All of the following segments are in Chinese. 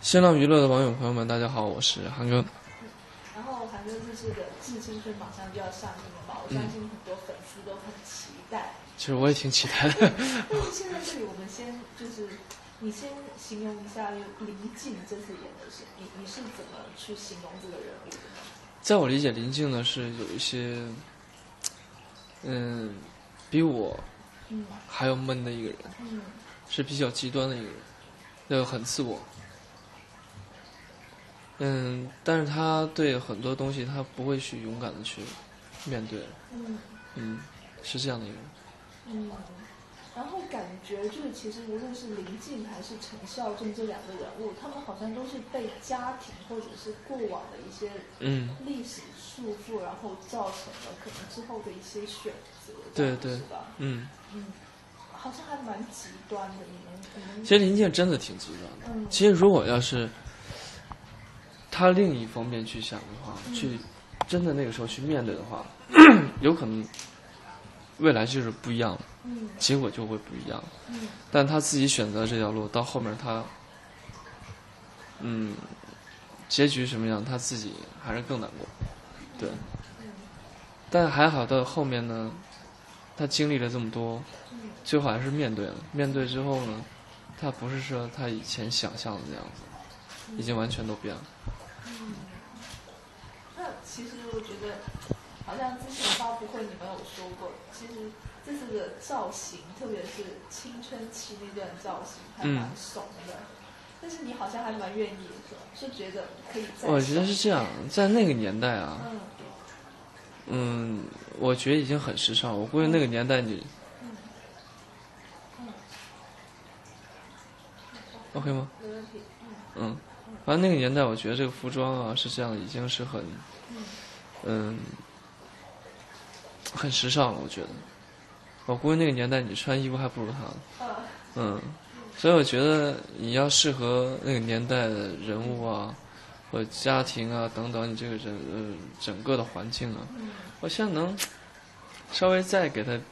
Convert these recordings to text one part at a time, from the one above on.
新浪娱乐的网友朋友们，大家好，我是韩哥。 然后韩哥这次的《致青春》马上就要上映了嘛，我相信很多粉丝都很期待。 其实我也挺期待的。 但是现在这里我们你先形容一下林静这次演的是你是怎么去形容这个人物的呢？ 在我理解，林静呢是有一些，比我还要闷的一个人，是比较极端的一个人，又很自我。但是他对很多东西他不会去勇敢的去面对，是这样的一个人。 然后感觉就是其实无论是林静还是陈孝正这两个人物，他们好像都是被家庭或者是过往的一些历史束缚，然后造成了可能之后的一些选择， 对对， 是吧？好像还蛮极端的。你们其实林静真的挺极端的。其实如果要是他另一方面去想的话，去真的那个时候去面对的话，有可能未来就是不一样了，结果就会不一样。但他自己选择这条路，到后面他，结局什么样，他自己还是更难过。对，但还好到后面呢，他经历了这么多，最后还是面对了。面对之后呢，他不是说他以前想象的那样子，已经完全都变了。 那其实我觉得，好像之前发布会你们有说过，其实这次的造型，特别是青春期那段造型，还蛮怂的。但是你好像还蛮愿意的，是觉得可以再。 我觉得是这样，在那个年代啊，我觉得已经很时尚。我估计那个年代你，OK 吗？ 没问题。 反正那个年代，我觉得这个服装啊是这样，已经是很，很时尚了。我觉得，我估计那个年代你穿衣服还不如他呢。所以我觉得你要适合那个年代的人物啊，或者家庭啊等等，你这个人整个的环境啊，我希望能稍微再给他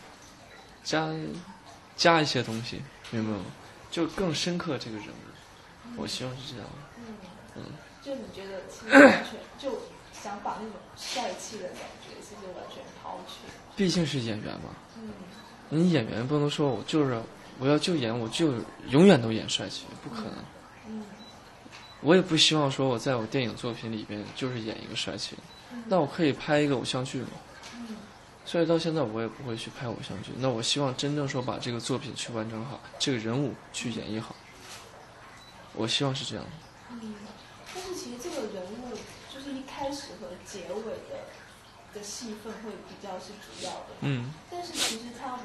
加一些东西，明白吗？就更深刻这个人物，我希望是这样的。 就你觉得其实完全就想把那种帅气的感觉，其实完全抛去。 毕竟是演员嘛，你演员不能说我要就演，我就永远都演帅气，不可能。我也不希望说我在我电影作品里边就是演一个帅气，那我可以拍一个偶像剧嘛。所以到现在我也不会去拍偶像剧，那我希望真正说把这个作品去完成好，这个人物去演绎好，我希望是这样的。 但是其实这个人物就是一开始和结尾的戏份会比较是主要的，但是其实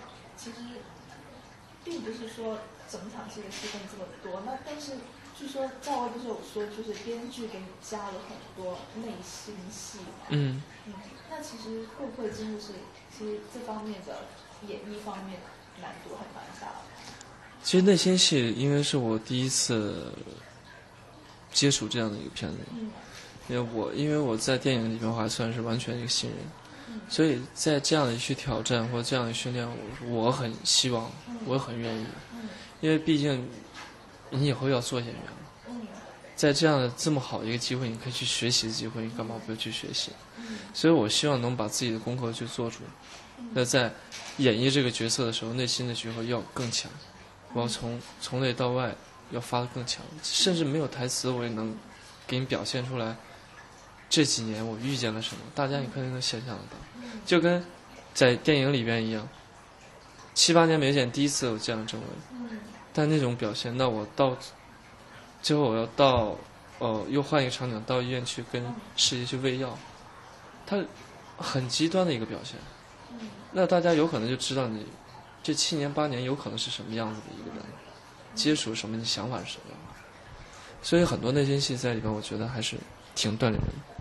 并不是说整场戏的戏份这么多，那但是据说赵薇不是有说，就是编剧给你加了很多内心戏嘛，那其实会不会真的是其实这方面的演绎方面难度还蛮大的？ 其实内心戏因为是我第一次接触这样的一个片子，因为我在电影里面我还算是完全一个新人，所以在这样的去挑战或者这样的训练，我很希望，我很愿意，因为毕竟你以后要做演员嘛，在这样的这么好的一个机会，你可以去学习的机会，你干嘛不要去学习？所以我希望能把自己的功课去做出，那在演绎这个角色的时候，内心的觉悟要更强，我要从内到外要发得更强，甚至没有台词我也能给你表现出来这几年我遇见了什么，大家你肯定能想象得到，就跟在电影里边一样，7、8年没见第一次有这样的正文，但那种表现，那我到最后我要到又换一个场景到医院去跟世界去喂药，他很极端的一个表现，那大家有可能就知道你这7年8年有可能是什么样子的一个人，接触什么，你想法是什么样的，所以很多内心戏在里边，我觉得还是挺锻炼人的。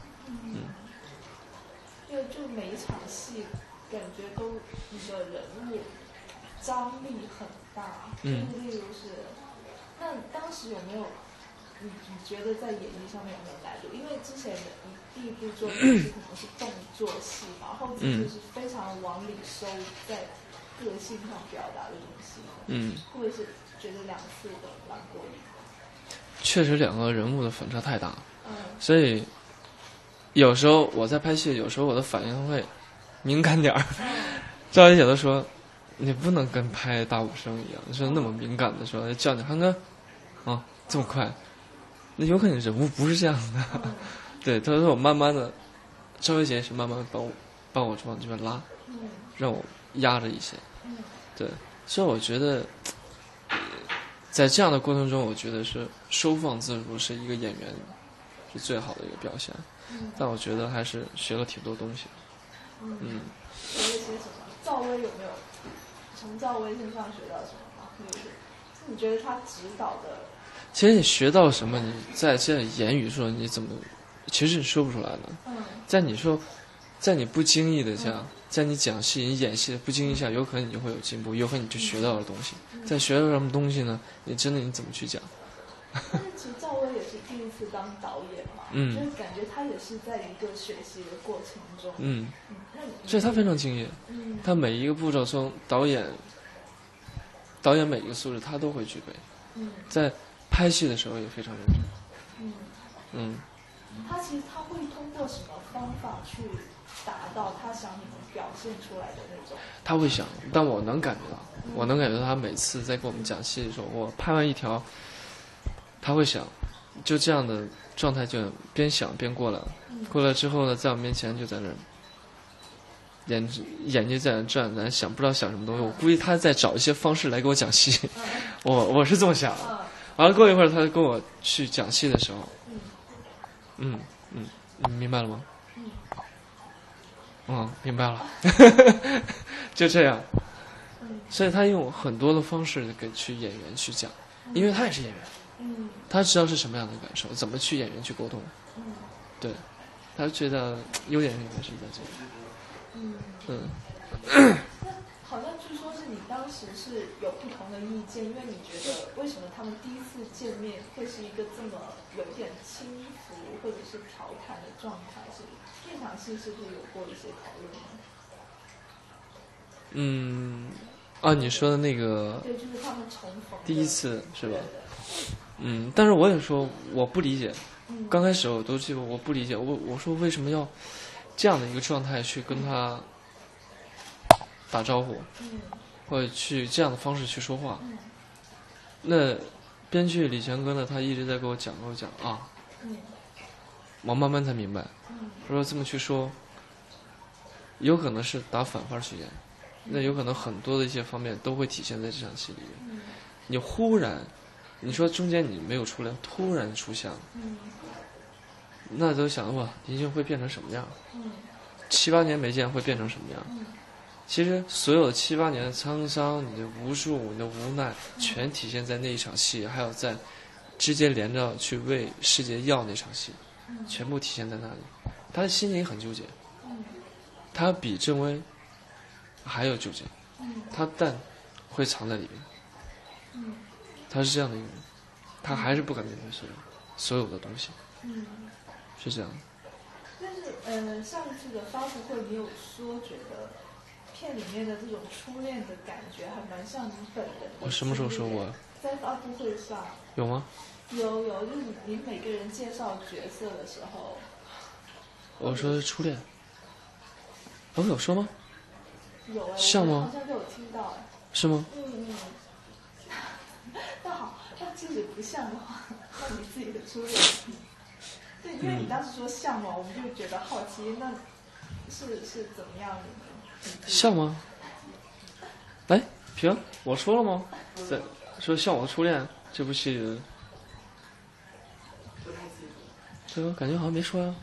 就每一场戏，感觉都你的人物张力很大。例如是，那当时有没有你觉得在演绎上面有没有难度？因为之前的你第一部作品是可能是动作戏嘛，后期就是非常往里收，在个性上表达的东西。会不会是觉得2次的蛮过瘾？ 确实两个人物的反差太大，所以有时候我在拍戏，有时候我的反应会敏感点儿。赵薇姐都说，你不能跟拍大武生一样，说那么敏感的说叫你汉哥，啊这么快，那有可能人物不是这样的。对，他说我慢慢的，赵薇姐是慢慢帮我往这边拉，让我压着一些。对，所以我觉得，在这样的过程中，我觉得是收放自如是一个演员是最好的一个表现。但我觉得还是学了挺多东西。 学了些什么？赵薇有没有从赵薇身上学到什么吗？就是你觉得她指导的？ 其实你学到什么，你在这言语说你怎么，其实你说不出来的。在你不经意的下，在你讲戏、你演戏不经意下，有可能你就会有进步，有可能你就学到了东西。在学到什么东西呢？你真的你怎么去讲？ 但是其实赵薇也是第一次当导演嘛，就是感觉她也是在一个学习的过程中。 所以她非常敬业。她每一个步骤中，导演每一个素质她都会具备。在拍戏的时候也非常认真。 他其实他会通过什么方法去达到他想你们表现出来的那种？ 他会想，但我能感觉到，我能感觉到他每次在跟我们讲戏的时候，我拍完一条，他会想，就这样的状态就边想边过来了。过来之后呢，在我面前就在那儿，眼睛在那转，咱想不知道想什么东西。我估计他在找一些方式来给我讲戏，我是这么想的。完了过一会儿，他跟我去讲戏的时候，你明白了吗？明白了。就这样。所以他用很多的方式去演员去讲，因为他也是演员，他知道是什么样的感受，怎么去演员去沟通。对，他觉得优点应该是在这里。 好像据说是你当时是有不同的意见，因为你觉得为什么他们第一次见面会是一个这么有点轻浮或者是调侃的状态？是那场戏是不是有过一些讨论呢？你说的那个， 对，就是他们重逢第一次是吧？但是我也说我不理解。刚开始我都记得我不理解，我说为什么要这样的一个状态去跟他打招呼，或者去这样的方式去说话。那编剧李强哥呢，他一直在给我讲啊，我慢慢才明白，他说这么去说，有可能是打反方去演，那有可能很多的一些方面都会体现在这场戏里面。你忽然，你说中间你没有出来，突然出现了，那都想哇，林俊会变成什么样？7、8年没见会变成什么样？其实所有的7、8年的沧桑，你的无助，你的无奈，全体现在那一场戏，还有在直接连着去为世界要那场戏，全部体现在那里。他的心里很纠结，他比郑薇还有纠结，但会藏在里面。他是这样的一个人，他还是不敢面对所有的东西，是这样的。 但是上一次的发布会，你有说觉得片里面的这种初恋的感觉还蛮像你本人的。 我什么时候说过？ 在发布会上有吗？ 有，就是你每个人介绍角色的时候， 我说初恋。我有说吗？ 有像吗？ 好像就有听到是吗？ 那好，那即使不像的话，那你自己的初恋，对，因为你当时说像嘛，我们就觉得好奇，那是怎么样的？ 像吗？哎，平，我说了吗？在说像我的初恋这部戏的，对，我感觉好像没说呀。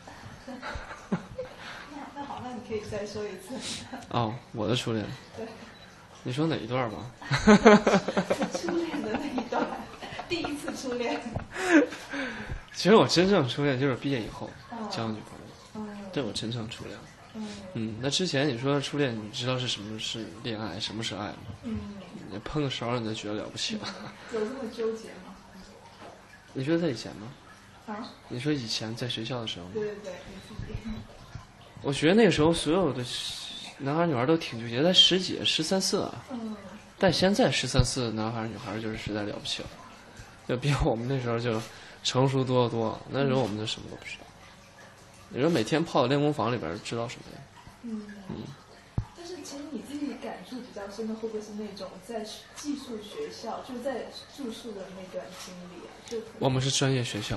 那好，那你可以再说一次。 我的初恋。 对。 你说哪一段吧？ 初恋的那一段，第一次初恋。 其实我真正初恋就是毕业以后交女朋友，这我真正初恋。那之前你说初恋，你知道是什么是恋爱，什么是爱吗？你碰个勺你就觉得了不起了。 有这么纠结吗？ 你觉得在以前吗？你说以前在学校的时候吗？ 对，你自己。我觉得那个时候所有的男孩女孩都挺纠结，在10几、13、14啊。但现在13、14男孩女孩就是实在了不起了，就比我们那时候就成熟多得多。那时候我们就什么都不知道。你说每天泡在练功房里边知道什么呀？ 但是其实你自己感触比较深的，会不会是那种在寄宿学校，就在住宿的那段经历啊？就我们是专业学校。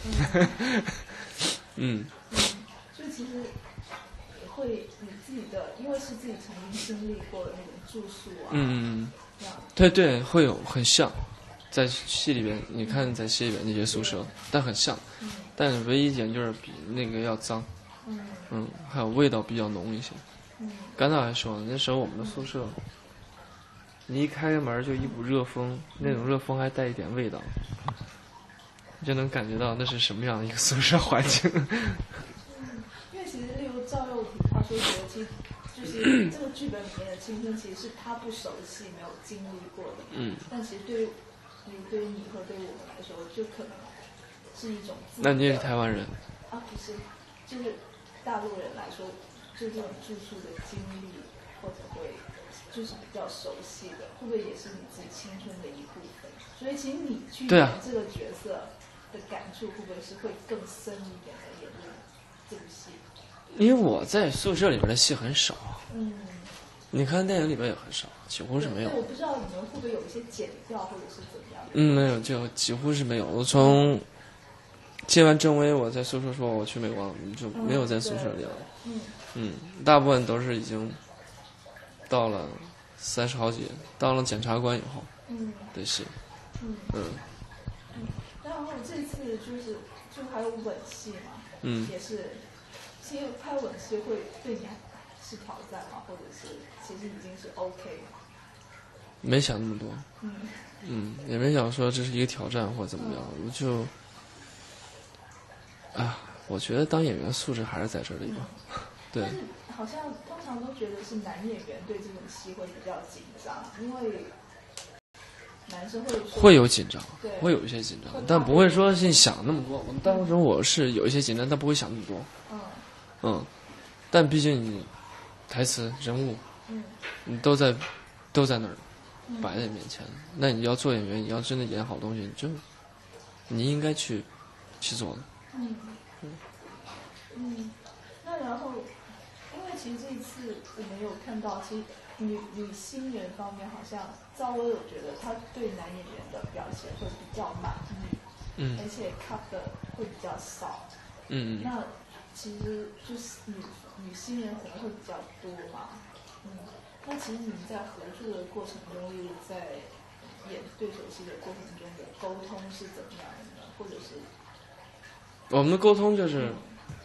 就其实会你自己的，因为是自己曾经经历过的那种住宿啊， 对，会有很像，在戏里边，你看在戏里边那些宿舍，但很像，但是唯一一点就是比那个要脏，还有味道比较浓一些。刚才还说那时候我们的宿舍，你一开门就一股热风，那种热风还带一点味道，你就能感觉到那是什么样的一个宿舍环境。 因为其实例如赵又廷他说觉得，其实就是这个剧本里面的青春，其实是他不熟悉、没有经历过的。但其实对于你和对于我们来说，就可能是一种自己的。 那你也是台湾人？ 啊，不是，就是大陆人来说，就这种住宿的经历，或者会就是比较熟悉的，会不会也是你自己青春的一部分？所以其实你去演这个角色的感触，会不会是会更深一点的演绎这部戏？ 因为我在宿舍里边的戏很少。你看电影里边也很少，几乎是没有。 我不知道你们会不会有一些剪掉，或者是怎么样？ 没有，就几乎是没有。我从接完郑薇，我在宿舍说我去美国了，就没有在宿舍里了。大部分都是已经到了30好几，到了检察官以后的戏。 然后这次就还有吻戏嘛，也是，其实拍吻戏会对你是挑战吗？或者是其实已经是 OK 了？ 没想那么多。也没想说这是一个挑战或怎么样，我就，我觉得当演员素质还是在这里吧。对。 但是好像通常都觉得是男演员对这种戏会比较紧张，因为男生会有紧张，会有一些紧张，但不会说是想那么多。当时我是有一些紧张，但不会想那么多。但毕竟你台词、人物，你都在那儿摆在你面前。那你要做演员，你要真的演好东西，你应该去做的。 那然后，因为其实这一次我们有看到，其实女新人方面，好像赵薇有觉得她对男演员的表现会比较满意，而且 cut 的会比较少。那其实就是女新人可能会比较多嘛。那其实你们在合作的过程中，例如在演对手戏的过程中的沟通是怎么样的呢？或者是我们的沟通就是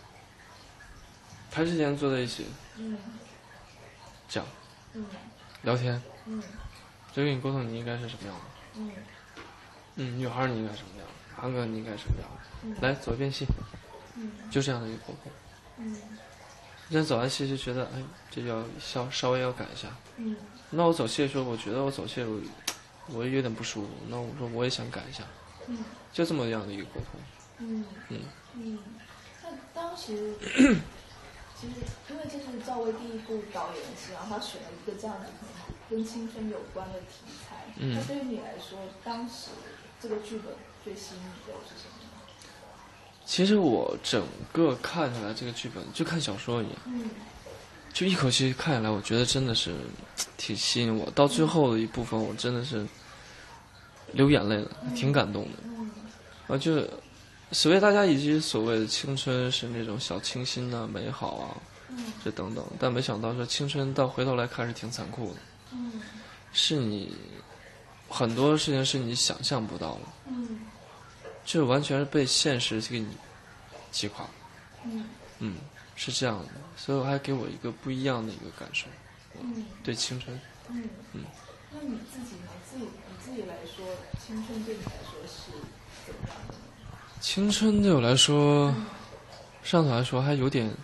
拍之前坐在一起，讲，聊天，就跟你沟通你应该是什么样的，女孩你应该什么样，韩哥你应该什么样，来走一遍戏，就这样的一个沟通。现在走完戏就觉得，这要稍微要改一下。那我走戏的时候，我觉得我走戏我有点不舒服，那我说我也想改一下，就这么样的一个沟通。 那当时其实因为这是赵薇第一部导演戏，然后他选了一个这样子跟青春有关的题材。那对于你来说，当时这个剧本最吸引你的是什么？ 其实我整个看下来，这个剧本就看小说一样，就一口气看下来，我觉得真的是挺吸引我。到最后的一部分，我真的是流眼泪了，挺感动的。就所谓大家以及所谓的青春是那种小清新啊、美好啊，这等等，但没想到说青春到回头来看是挺残酷的，是你很多事情是你想象不到的，就完全是被现实给你击垮，是这样的，所以还给我一个不一样的一个感受，对青春， 那你自己呢？你自己来说，青春对你来说是怎么样的呢？ 青春对我来说，上头来说还有点，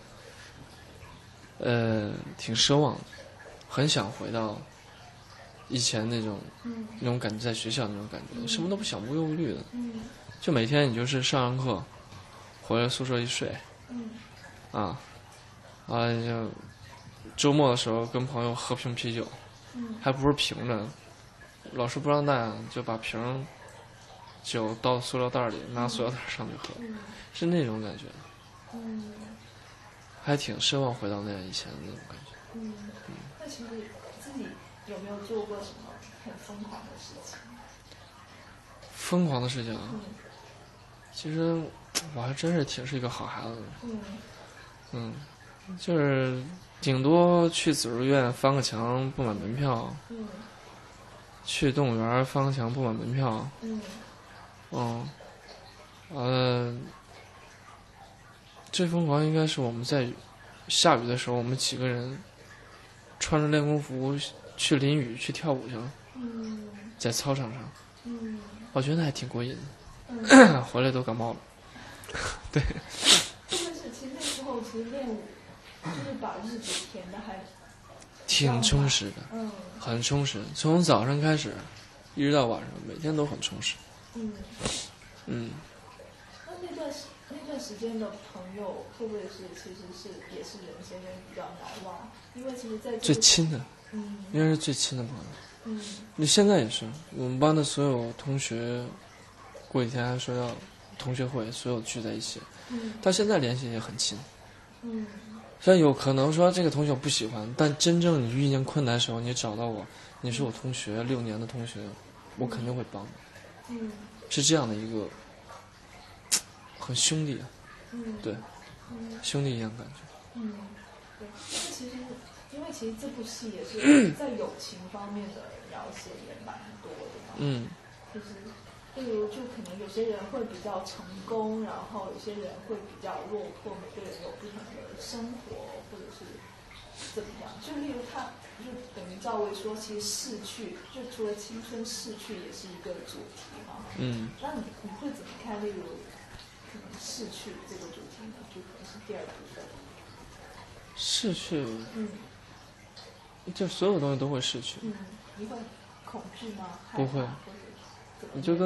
挺奢望的，很想回到以前那种感觉，在学校那种感觉，什么都不想，无忧无虑的，就每天你就是上课，回来宿舍一睡，完了就周末的时候跟朋友喝瓶啤酒，还不是平着，老师不让带，就把瓶酒倒塑料袋里，拿塑料袋上去喝，是那种感觉。还挺奢望回到那样以前的那种感觉。 那其实自己有没有做过什么很疯狂的事情？ 疯狂的事情啊，其实我还真是一个好孩子。就是顶多去紫竹院翻个墙不买门票，去动物园翻个墙不买门票，最疯狂应该是我们在下雨的时候，我们几个人穿着练功服去淋雨去跳舞去了，在操场上，我觉得还挺过瘾的，回来都感冒了。对， 其实那时候其实练舞就是把日子填的还挺充实的，很充实，从早上开始一直到晚上，每天都很充实。 那段时间的朋友会不会其实也是人生中比较难忘？因为其实在最亲的，应该是最亲的朋友。你现在也是，我们班的所有同学，过几天还说要同学会，所有聚在一起，到现在联系也很亲。虽然有可能说这个同学我不喜欢，但真正你遇见困难的时候，你找到我，你是我同学6年的同学，我肯定会帮你。是这样的一个很兄弟，对，兄弟一样感觉。 对。那其实这部戏也是在友情方面的描写也蛮多的。就可能有些人会比较成功，然后有些人会比较落魄，每个人有不同的生活，或者是怎么样。就例如就等于赵薇说，其实逝去，就除了青春逝去也是一个主题嘛。那你会怎么看？例如可能逝去这个主题呢？就可能是第二部分。 逝去，就所有东西都会逝去。 你会恐惧吗？ 不会。你就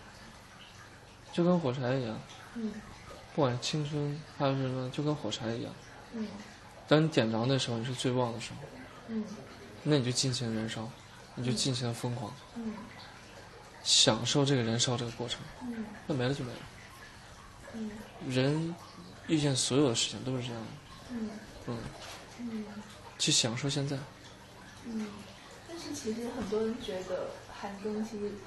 跟火柴一样，不管是青春还有什么，就跟火柴一样，当你点着的时候，你是最旺的时候，那你就尽情燃烧，你就尽情的疯狂，享受这个燃烧这个过程，那没了就没了。人遇见所有的事情都是这样的，去享受现在。 但是其实很多人觉得韩庚其实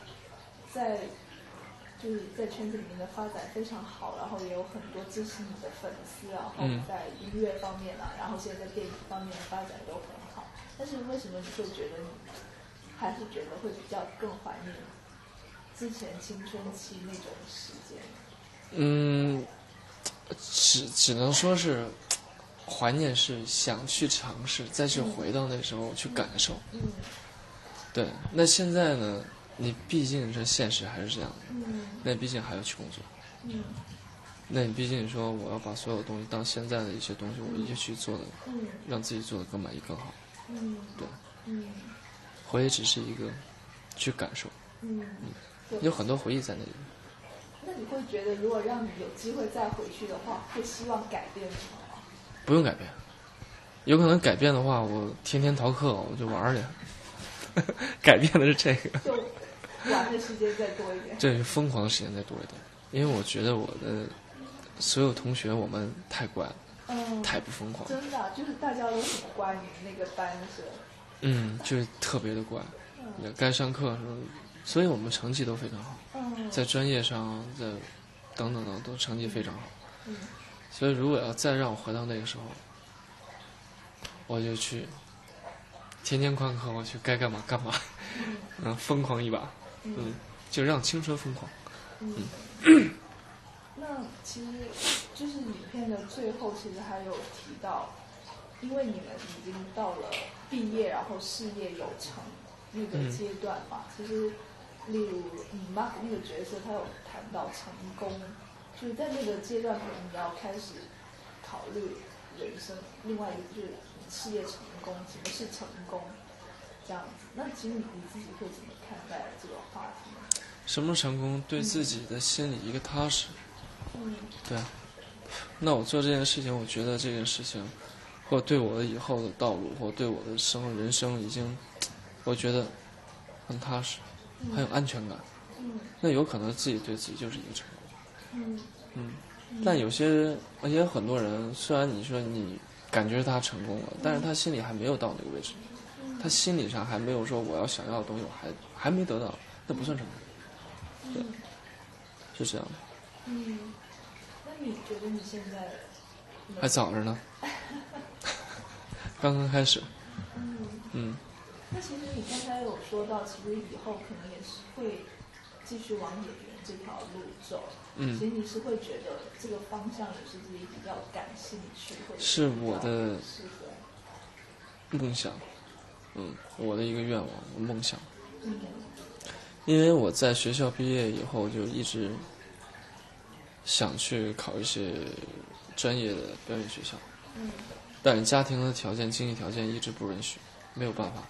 就是在圈子里面的发展非常好，然后也有很多支持你的粉丝，然后在音乐方面然后现在在电影方面的发展都很好。但是为什么你会觉得你还是觉得会比较更怀念之前青春期那种时间？ 只能说是怀念，是想去尝试，再去回到那时候去感受。对，那现在呢？你毕竟是现实还是这样的，那你毕竟还要去工作，那你毕竟说我要把所有东西当现在的一些东西，我一起去做的，让自己做的更满意更好。对，回忆只是一个去感受，有很多回忆在那里。 那你会觉得，如果让你有机会再回去的话，会希望改变什么吗？ 不用改变，有可能改变的话，我天天逃课，我就玩去。改变的是这个， 就玩的时间再多一点， 对，疯狂的时间再多一点，因为我觉得我的所有同学我们太乖了，太不疯狂， 真的就是大家都很乖，你那个班是， 就是特别的乖，该上课的时候，所以我们成绩都非常好，在专业上，在等等都成绩非常好，所以如果要再让我回到那个时候，我就去。天天旷课，我去该干嘛干嘛，疯狂一把，就让青春疯狂。 那其实就是影片的最后，其实还有提到，因为你们已经到了毕业，然后事业有成那个阶段嘛。其实，例如你Mark那个角色，他有谈到成功，就是在那个阶段，可能你要开始考虑人生。另外一个就是事业成功，什么是成功？这样子，那其实你自己会怎么看待这个话题呢？ 什么成功？对自己的心里一个踏实。对。那我做这件事情，我觉得这件事情，或对我的以后的道路，或对我的人生，已经，我觉得很踏实，很有安全感。 那有可能自己对自己就是一个成功。但有些也有很多人，虽然你说你感觉他成功了，但是他心里还没有到那个位置，他心理上还没有说我要想要的东西，我还没得到，那不算成功。对，是这样的。 那你觉得你现在还早着呢，刚刚开始。 那其实你刚才有说到，其实以后可能也是会继续往演员这条路走。其实你是会觉得这个方向也是自己比较感兴趣，或者是我的梦想。我的一个愿望，梦想。因为我在学校毕业以后就一直想去考一些专业的表演学校，但是家庭的条件、经济条件一直不允许，没有办法。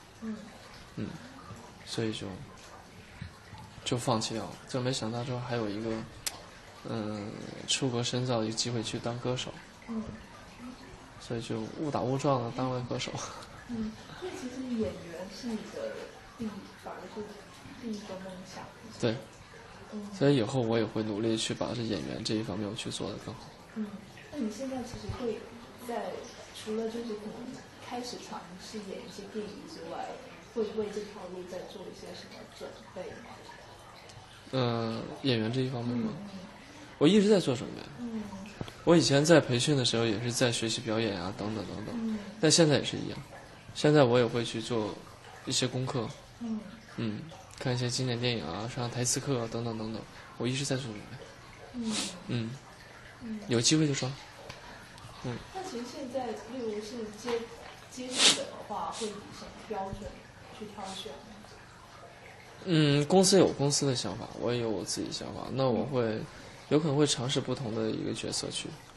所以就放弃掉了。就没想到之后还有一个出国深造的一个机会去当歌手。所以就误打误撞的当了歌手。 所以其实演员是你的反而是第一个梦想。 对。所以以后我也会努力去把这演员这一方面我去做得更好。 那你现在其实会在除了就是可能开始尝试演一些电影之外，会为这条路再做一些什么准备吗？ 演员这一方面吗？我一直在做准备。我以前在培训的时候也是在学习表演啊，等等等等。但现在也是一样，现在我也会去做一些功课。看一些经典电影啊，上台词课啊，等等等等，我一直在做准备。有机会就说。 那其实现在，例如是接剧本的话，会以什么标准去挑选呢？ 公司有公司的想法，我也有我自己的想法。那我会有可能会尝试不同的一个角色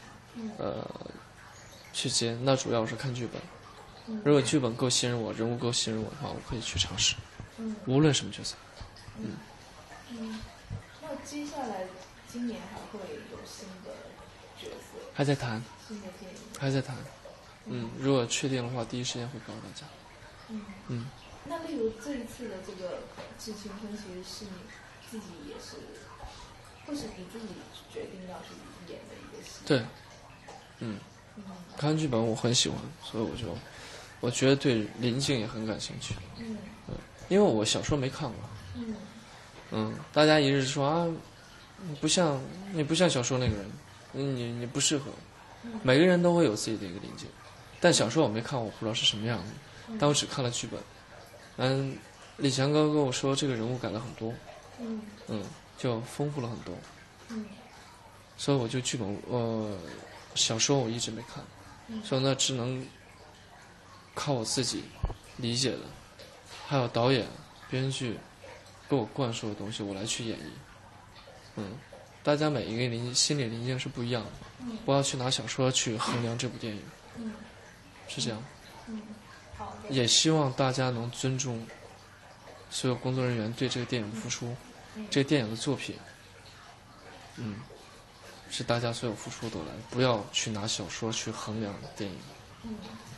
去接。那主要是看剧本。如果剧本够吸引我，人物够吸引我的话，我可以去尝试。无论什么角色。 那接下来今年还会有新的角色？ 还在谈。 新的电影还在谈。如果确定的话，第一时间会告诉大家。 那例如这一次的这个致青春，其实是你自己也是，会是你自己决定要去演的一个戏。 对。看剧本我很喜欢，所以我觉得对林静也很感兴趣。因为我小说没看过。大家一直说啊，你不像小说那个人，你不适合。每个人都会有自己的一个林静，但小说我没看过，我不知道是什么样子。但我只看了剧本。李强哥跟我说这个人物改了很多。就丰富了很多。所以我就剧本小说我一直没看。所以那只能靠我自己理解的，还有导演、编剧给我灌输的东西，我来去演绎。大家每一个心理临界是不一样的，不要去拿小说去衡量这部电影。是这样。 好的。 也希望大家能尊重所有工作人员对这个电影的付出，这个电影的作品，是大家所有付出都来，不要去拿小说去衡量电影。